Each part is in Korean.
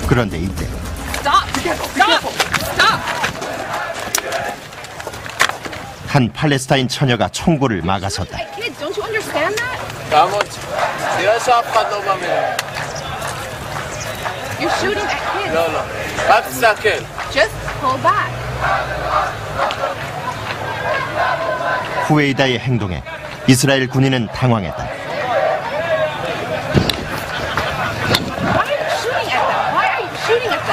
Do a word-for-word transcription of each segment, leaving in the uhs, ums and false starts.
그런데 이때 한 팔레스타인 처녀가 총구를 막아섰다. You're shooting at kids. No, no. Just pull back. 후웨이다의 행동에 이스라엘 군인은 당황했다. Why are you shooting at them? Why are you shooting at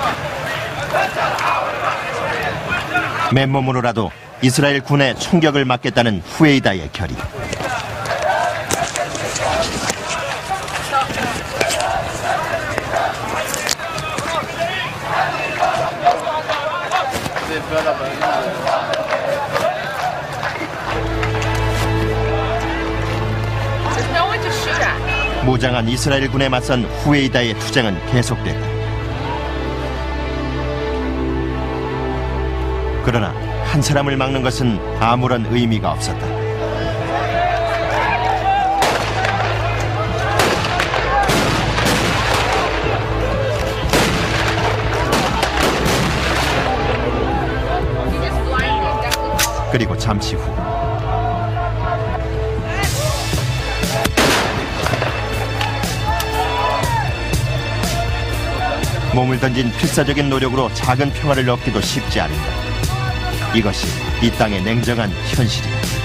them? 맨몸으로라도 이스라엘 군의 총격을 막겠다는 후웨이다의 결의. There's no one to shoot at. 무장한 이스라엘 군에 맞선 후웨이다의 투쟁은 계속됐다. 그러나 한 사람을 막는 것은 아무런 의미가 없었다. 그리고 잠시 후 몸을 던진 필사적인 노력으로 작은 평화를 얻기도 쉽지 않은다. 이것이 이 땅의 냉정한 현실이다.